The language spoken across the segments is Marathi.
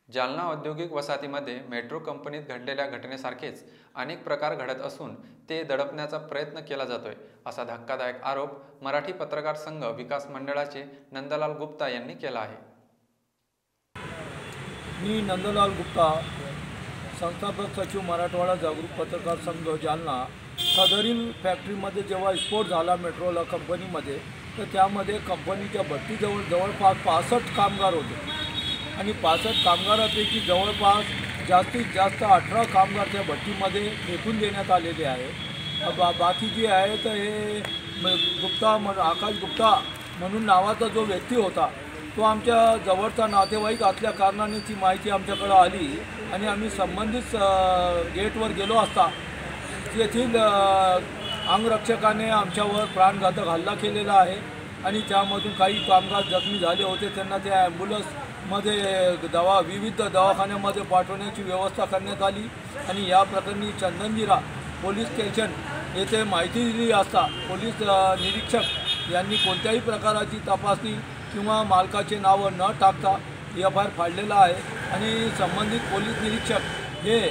जालना औद्योगिक वसाहतीमध्ये मेट्रो कंपनीत घडलेल्या घटनेसारखेच अनेक प्रकार घडत असून ते दडपण्याचा प्रयत्न केला जातोय असा धक्कादायक आरोप मराठी पत्रकार संघ विकास मंडळाचे नंदलाल गुप्ता यांनी केला आहे। मी नंदलाल गुप्ता, संस्थापक सचिव मराठवाडा जागरूक पत्रकार संघ जालना। सदरील फॅक्टरीमध्ये जेव्हा स्फोट झाला मेट्रोला कंपनीमध्ये, तर त्यामध्ये कंपनीच्या भट्टीजवळ जवळपास 65 कामगार होते आणि 65 कामगारांपैकी जवळपास जास्तीत जास्त 18 कामगार त्या भट्टीमध्ये फेकून देण्यात आलेले आहे। बाकी जे आहे तर हे गुप्ता आकाश गुप्ता म्हणून नावाचा जो व्यक्ती होता तो आमच्या जवळचा नातेवाईक असल्या कारणाने ती माहिती आमच्याकडे आली आणि आम्ही संबंधित गेटवर गेलो असता तेथील अंगरक्षकाने आमच्यावर प्राणघातक हल्ला केलेला आहे आणि त्यामधून काही कामगार जखमी झाले होते। त्यांना त्या ॲम्ब्युलन्समध्ये विविध दवाखान्यामध्ये पाठवण्याची व्यवस्था करण्यात आली आणि या प्रकरणी चंदनजिरा पोलीस स्टेशन येथे माहिती दिली असता पोलीस निरीक्षक यांनी कोणत्याही प्रकाराची तपासणी किंवा मालकाचे नाव न टाकता एफ.आय.आर. फाडलेला आहे आणि संबंधित पोलीस निरीक्षक हे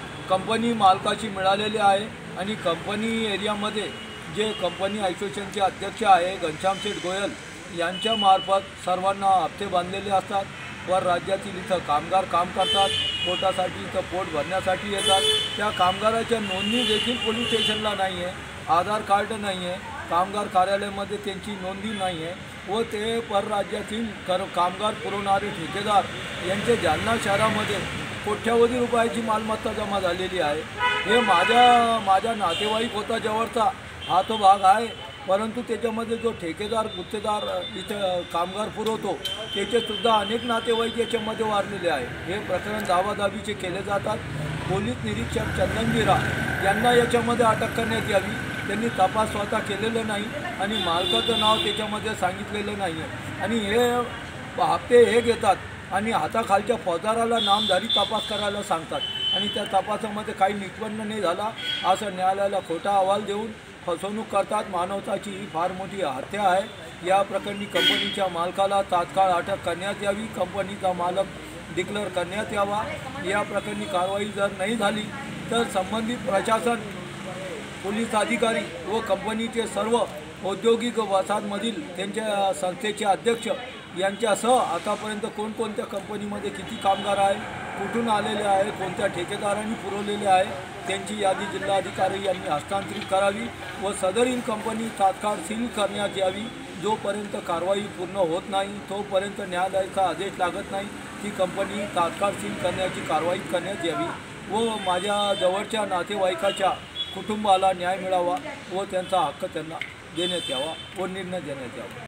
कंपनी मालकाची मिळालेले आहे आणि कंपनी एरियामध्ये जे कंपनी असोसिएशनचे अध्यक्ष आहे घनश्याम शेठ गोयल यांच्यामार्फत सर्वांना हप्ते बांधलेले असतात। वर राज्यातील इथं कामगार काम करतात, पोटासाठी इथं पोट भरण्यासाठी येतात। त्या कामगाराच्या नोंदणी देखील पोलीस स्टेशनला नाही आहे, आधार कार्ड नाही आहे, कामगार कार्यालयामध्ये त्यांची नोंदणी नाही आहे व ते परराज्यातील कामगार पुरवणारे ठेकेदार यांचे जालना शहरामध्ये कोट्यावधी रुपयाची मालमत्ता जमा झालेली आहे। हे माझ्या नातेवाईक होता जवळचा हा तो भाग आहे, परंतु त्याच्यामध्ये जो ठेकेदार गुत्तेदार इथं कामगार पुरवतो त्याचेसुद्धा अनेक नातेवाईक याच्यामध्ये वारलेले आहे। हे प्रकरण दावादावीचे केले जातात। पोलीस निरीक्षक चंदनजिरा यांना याच्यामध्ये अटक करण्यात यावी। त्यांनी तपास स्वतः केलेलं नाही आणि मालकाचं नाव त्याच्यामध्ये सांगितलेलं नाही आहे आणि हे हप्ते हे घेतात आणि हाताखालच्या फौजदाराला नामधारी तपास करायला सांगतात आणि त्या तपासामध्ये काही निष्पन्न नाही झाला असं न्यायालयाला खोटा अहवाल देऊन फसवणूक करतात। मानवताची ही फार मोठी हत्या आहे। या प्रकरणी कंपनीच्या मालकाला तात्काळ अटक करण्यात यावी, कंपनीचा मालक डिक्लेअर करण्यात यावा। या प्रकरणी कारवाई जर नाही झाली तर संबंधित प्रशासन, पोलीस अधिकारी व कंपनीचे सर्व औद्योगिक वसाहतमधील त्यांच्या संस्थेचे अध्यक्ष यांच्यासह आतापर्यंत कोणकोणत्या कंपनीमध्ये किती कामगार आहे, कुठून आलेले आहे, कोणत्या ठेकेदारांनी पुरवलेले आहे त्यांची यादी जिल्हाधिकारी यांनी हस्तांतरित करावी व सदरील कंपनी तात्काळ सील करण्यात यावी। जोपर्यंत कारवाई पूर्ण होत नाही तोपर्यंत न्यायालयाचा आदेश लागत नाही ती कंपनी तात्काळ सील करण्याची कारवाई करण्यात यावी व माझ्या जवळच्या नातेवाईकाच्या कुटुंबाला न्याय मिळावा व त्यांचा हक्क त्यांना देण्यात यावा व निर्णय देण्यात यावा।